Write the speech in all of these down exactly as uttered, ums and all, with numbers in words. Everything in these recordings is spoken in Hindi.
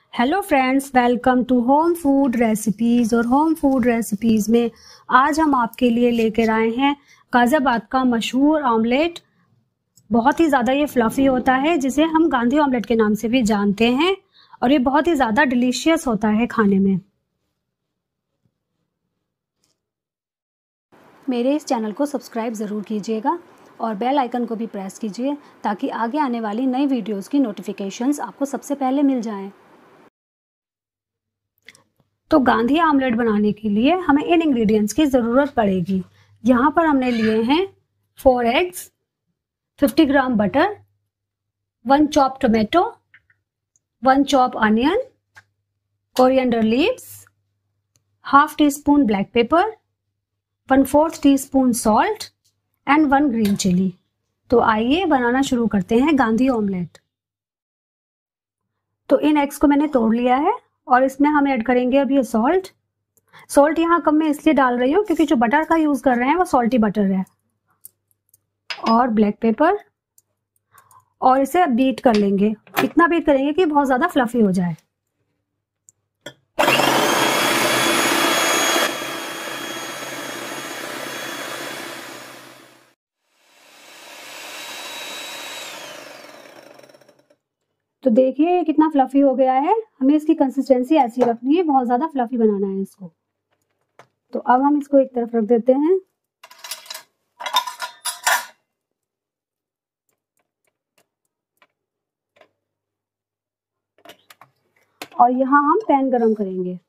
Hello friends, welcome to home food recipes. और होम फूड रेसिपीज़ में आज हम आपके लिए लेकर आए हैं गाज़ियाबाद का मशहूर ऑमलेट। बहुत ही ज़्यादा ये फ्लफ़ी होता है, जिसे हम गांधी ऑमलेट के नाम से भी जानते हैं, और ये बहुत ही ज़्यादा डिलीशियस होता है खाने में। मेरे इस चैनल को सब्सक्राइब ज़रूर कीजिएगा और बेल आइकन को भी प्रेस कीजिए, ताकि आगे आने वाली नई वीडियोज़ की नोटिफिकेशंस आपको सबसे पहले मिल जाएं। तो गांधी ऑमलेट बनाने के लिए हमें इन इंग्रेडिएंट्स की ज़रूरत पड़ेगी। यहाँ पर हमने लिए हैं four eggs, fifty gram butter, one chop tomato, one chop onion, coriander leaves, half teaspoon black pepper, one fourth teaspoon salt and one green chili. तो आइए बनाना शुरू करते हैं गांधी ऑमलेट। तो इन एग्स को मैंने तोड़ लिया है और इसमें हम ऐड करेंगे अब ये सॉल्ट। सॉल्ट यहाँ कम मैं इसलिए डाल रही हूँ क्योंकि जो बटर का यूज कर रहे हैं वो सॉल्टी बटर है। और ब्लैक पेपर, और इसे बीट कर लेंगे। इतना बीट करेंगे कि बहुत ज्यादा फ्लफी हो जाए। तो देखिए ये कितना फ्लफी हो गया है। हमें इसकी कंसिस्टेंसी ऐसी रखनी है, बहुत ज्यादा फ्लफी बनाना है इसको। तो अब हम इसको एक तरफ रख देते हैं। और यहाँ हम पैन गरम करेंगे।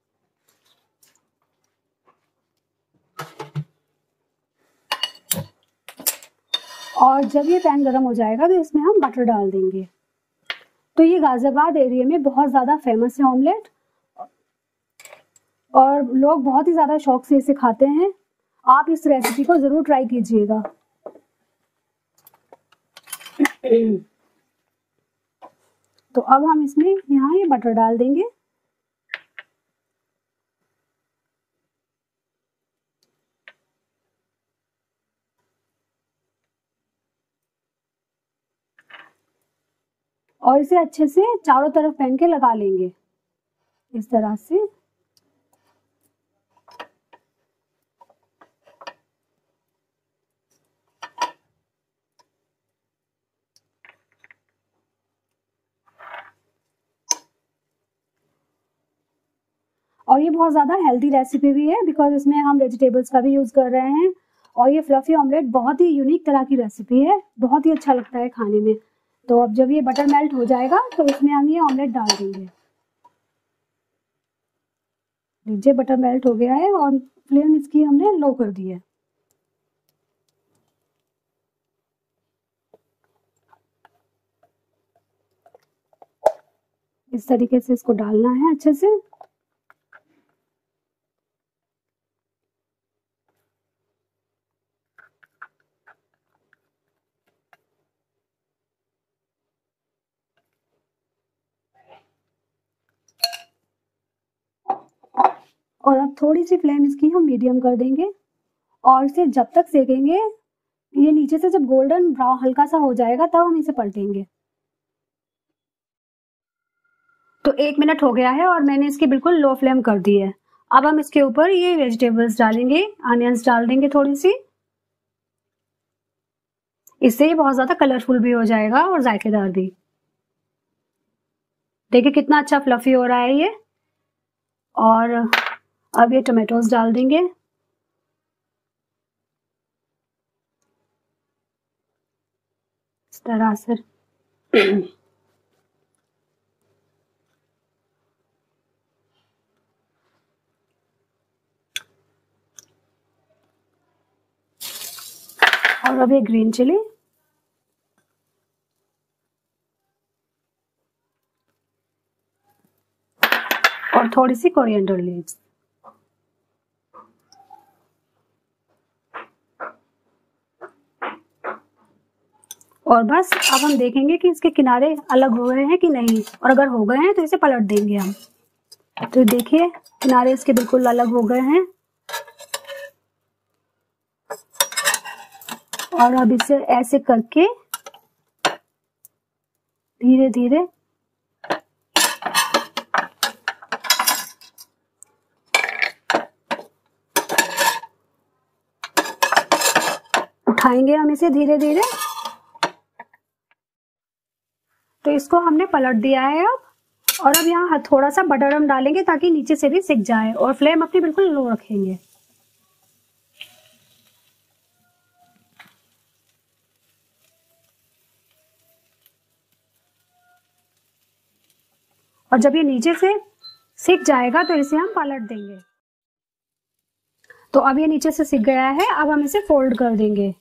और जब ये पैन गरम हो जाएगा तो इसमें हम बटर डाल देंगे। तो ये गाजियाबाद एरिया में बहुत ज़्यादा फेमस है ऑमलेट, और लोग बहुत ही ज़्यादा शौक से इसे खाते हैं। आप इस रेसिपी को ज़रूर ट्राई कीजिएगा। तो अब हम इसमें यहाँ ये बटर डाल देंगे। और इसे अच्छे से चारों तरफ पहन के लगा लेंगे इस तरह से। और ये बहुत ज़्यादा हेल्दी रेसिपी भी है, बिकॉज इसमें हम वेजिटेबल्स का भी यूज़ कर रहे हैं। और ये फ्लफी ऑमलेट बहुत ही यूनिक तरह की रेसिपी है, बहुत ही अच्छा लगता है खाने में। तो अब जब ये बटर मेल्ट हो जाएगा तो इसमें हम ये ऑमलेट डाल देंगे। लीजिए बटर मेल्ट हो गया है और फ्लेम इसकी हमने लो कर दी है। इस तरीके से इसको डालना है अच्छे से। और अब थोड़ी सी फ्लेम इसकी हम मीडियम कर देंगे, और इसे जब तक सेकेंगे, ये नीचे से जब गोल्डन ब्राउन हल्का सा हो जाएगा तब हम इसे पलटेंगे। तो एक मिनट हो गया है और मैंने इसकी बिल्कुल लो फ्लेम कर दी है। अब हम इसके ऊपर ये वेजिटेबल्स डालेंगे, अनियंस डाल देंगे थोड़ी सी। इससे ये बहुत ज्यादा कलरफुल भी हो जाएगा और जायकेदार भी। देखिए कितना अच्छा फ्लफी हो रहा है ये। और अब ये टोमेटोज डाल देंगे। इस तरह से और अब ये ग्रीन चिली, और थोड़ी सी कोरिएंडर लीव्स। और बस अब हम देखेंगे कि इसके किनारे अलग हो गए हैं कि नहीं, और अगर हो गए हैं तो इसे पलट देंगे हम। तो देखिए किनारे इसके बिल्कुल अलग हो गए हैं। और अब इसे ऐसे करके धीरे धीरे उठाएंगे हम इसे धीरे धीरे। तो इसको हमने पलट दिया है अब, और अब यहाँ थोड़ा सा बटर हम डालेंगे ताकि नीचे से भी सिक जाए, और फ्लेम अपनी बिल्कुल लो रखेंगे। और जब ये नीचे से सिक जाएगा तो इसे हम पलट देंगे। तो अब ये नीचे से सिक गया है, अब हम इसे फोल्ड कर देंगे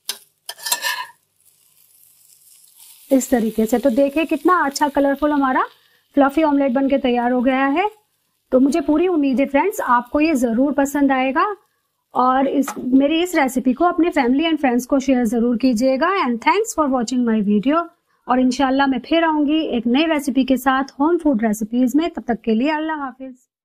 इस तरीके से। तो देखिए कितना अच्छा कलरफुल हमारा फ्लफी ऑमलेट बनके तैयार हो गया है। तो मुझे पूरी उम्मीद है फ्रेंड्स आपको ये जरूर पसंद आएगा, और इस मेरी इस रेसिपी को अपने फैमिली एंड फ्रेंड्स को शेयर जरूर कीजिएगा। And thanks for watching my video. और इंशाल्लाह मैं फिर आऊंगी एक नई रेसिपी के साथ होम फूड रेसिपीज में। तब तक के लिए अल्लाह हाफिज।